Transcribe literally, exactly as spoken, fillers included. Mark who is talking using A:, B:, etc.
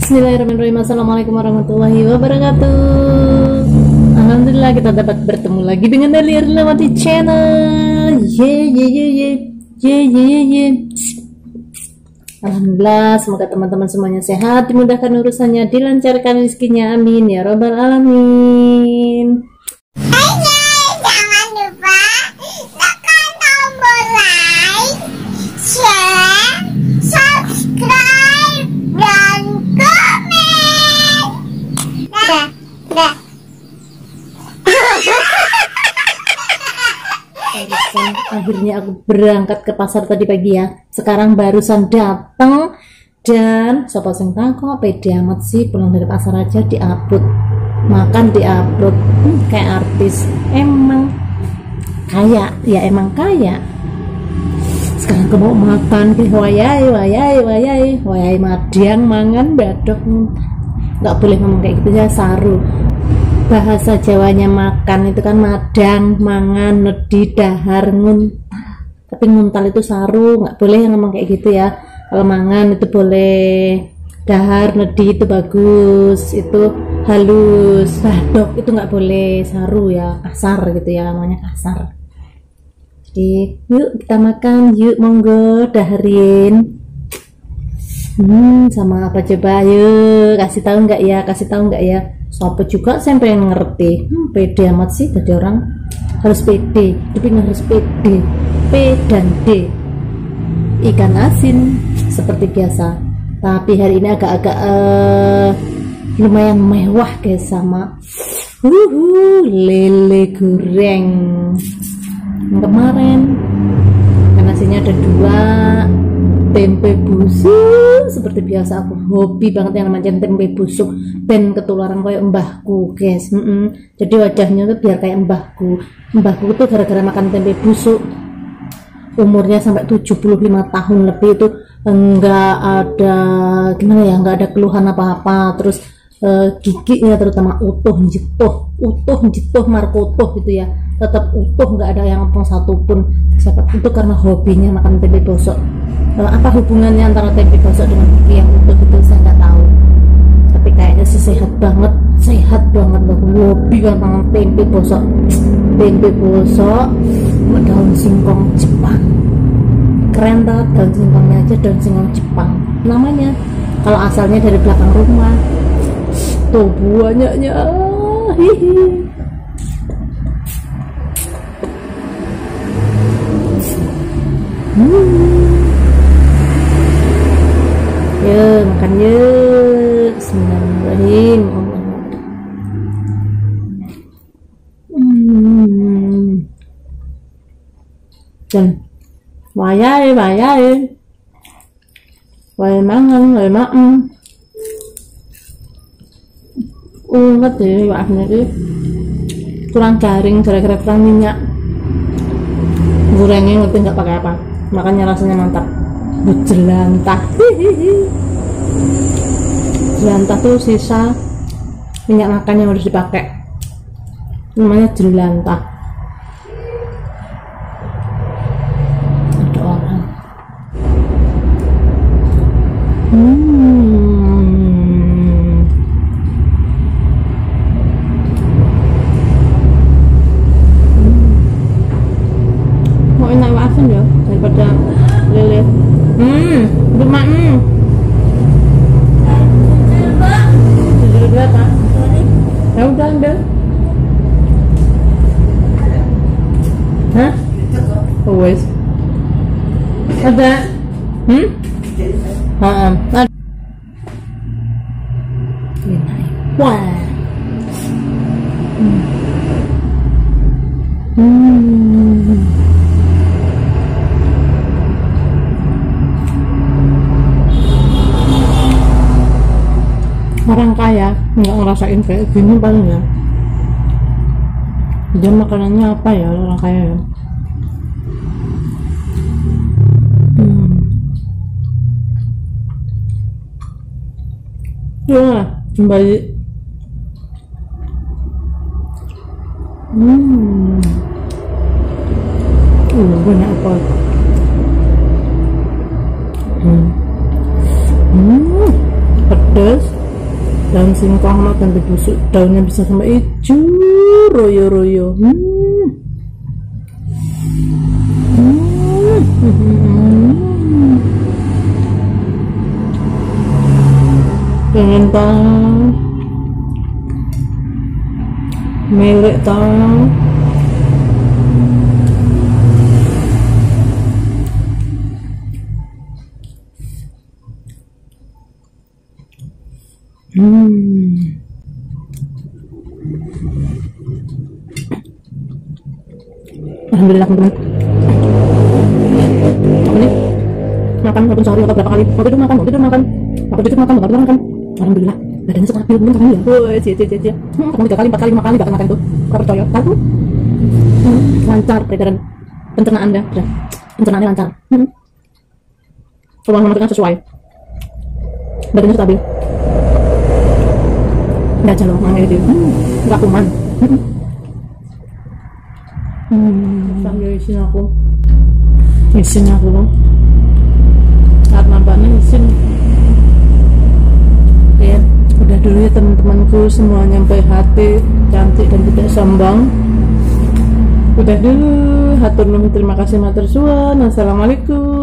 A: Bismillahirrahmanirrahim. Assalamualaikum warahmatullahi wabarakatuh. Alhamdulillah kita dapat bertemu lagi dengan Dahlia Erlawati channel. Ye ye ye ye ye ye ye ye. Alhamdulillah, semoga teman-teman semuanya sehat, dimudahkan urusannya, dilancarkan rezekinya, amin ya robbal alamin.
B: Jangan lupa tekan tombol like, share, subscribe, dan komen. Dah, dah.
A: Barusan, akhirnya aku berangkat ke pasar tadi pagi ya. Sekarang barusan datang dan sopo sing takok pede amat sih, pulang dari pasar aja diupload, makan diupload. Hmm, kayak artis, emang kaya ya, emang kaya. Sekarang aku mau makan ke wayai wayai wayai wayai madiang mangan badok. Nggak boleh ngomong kayak gitu ya, saru. Bahasa Jawanya makan itu kan madang, mangan, nedi, dahar, nguntal. Tapi nguntal itu saru, nggak boleh ngomong kayak gitu ya. Kalau mangan itu boleh, dahar, nedi itu bagus, itu halus. Badok itu nggak boleh, saru ya, kasar gitu ya, namanya kasar. Jadi yuk kita makan, yuk monggo daharin. Hmm, sama apa coba? Yuk kasih tahu nggak ya, kasih tahu nggak ya? Sopo juga saya pengen ngerti. Hmm, pede amat sih jadi orang, harus pede, tapi harus pede. P dan D, ikan asin seperti biasa, tapi hari ini agak-agak uh, lumayan mewah guys, sama uh, lele goreng yang kemarin. Ikan asinnya ada dua, tempe busuk seperti biasa, aku hobi banget yang namanya tempe busuk, ben ketularan kayak mbahku guys. mm -mm. Jadi wajahnya tuh biar kayak mbahku. Mbahku tuh gara-gara makan tempe busuk umurnya sampai tujuh puluh lima tahun lebih itu enggak ada gimana ya, enggak ada keluhan apa-apa. Terus uh, giginya terutama utuh jituh utuh jituh markotuh gitu ya, tetap utuh, nggak ada yang opong satupun. Siapa itu karena hobinya makan tempe busuk. Uh, apa hubungannya antara tempe busuk dengan gigi yang utuh itu saya nggak tahu, tapi kayaknya sih sehat banget, sehat banget loh. Hobi kan makan tempe busuk, tempe busuk daun singkong Jepang, keren banget. Daun singkongnya aja daun singkong Jepang namanya, kalau asalnya dari belakang rumah tuh banyaknya. Hihi. Hmm. Yuk makan yuk. Bismillahirrahmanirrahim. Hmm. Dan wayai wayai wayai mangan wayai maem. Unget deh waknya itu kurang garing, gara-gara kurang minyak. Gorengnya ngerti nggak pakai apa, makanya rasanya mantap. Jelantah, jelantah tuh sisa minyak makan yang harus dipakai, namanya jelantah. Ada orang. Hmm. Mau enak asin ya daripada lele. Hmm, rumah hmm. Sudah berapa? Ya udah ambil. Hah? Oh wes. Ada? Hmm? Haa. Ada. Wah. Hmm. Hmm. Orang kaya nggak ngerasain kayak gini paling ya. Dia makanannya apa ya orang kaya ya? Hmm. Ya, kembali. Hmm. Uh, banyak apa? Hmm. Hmm. Pedas. singkong mah dan busuk, daunnya bisa sampai hijau royo-royo. Hmm. Hmm. Hmm. Pengen tang melek tang. Hmm. Alhamdulillah teman-teman. Aku nih makan walaupun sehari atau berapa kali. Waktu itu makan, waktu itu makan, waktu itu makan, waktu itu makan. Alhamdulillah badannya stabil belum kan ya. Oh, cie cie cie cie. Hmm, kamu tiga kali, empat kali, lima kali gak makan itu. Kau percaya? Tahu? Hmm, lancar peredaran pencernaan ya, pencernaannya lancar. Hmm. Ruang memasukkan sesuai. Badannya stabil. Nggak aja loh, mana itu, hmm, nggak kuman. Hmm, sambil isin aku, isin aku loh. Saat nampaknya isin. Ya, udah dulu ya teman-temanku semuanya sampai hati cantik dan tidak sombong. Udah dulu, hatur nuhun, terima kasih matur suwun. Assalamualaikum.